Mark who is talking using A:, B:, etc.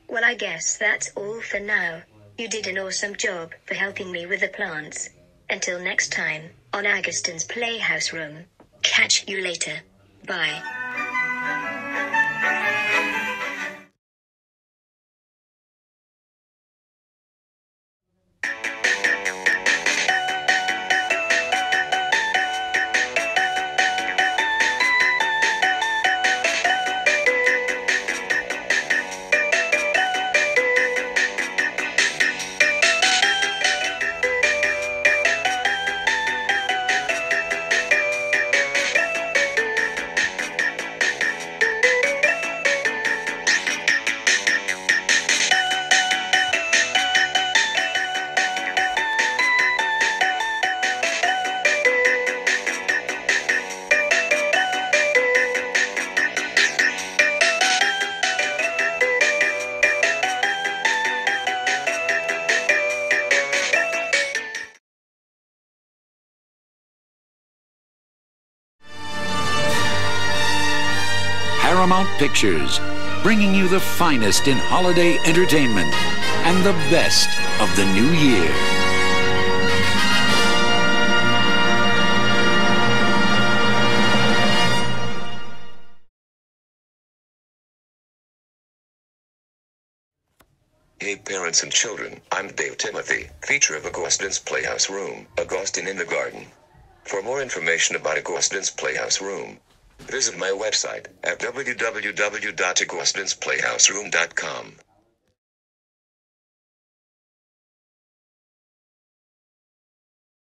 A: Well, I guess that's all for now. You did an awesome job for helping me with the plants. Until next time, on Agustin's Playhouse Room. Catch you later. Bye.
B: Paramount Pictures, bringing you the finest in holiday entertainment and the best of the new year.
C: Hey parents and children, I'm Dave Timothy, feature of Agustin's Playhouse Room, Agustin in the Garden. For more information about Agustin's Playhouse Room, visit my website at www.augustinsplayhouseroom.com.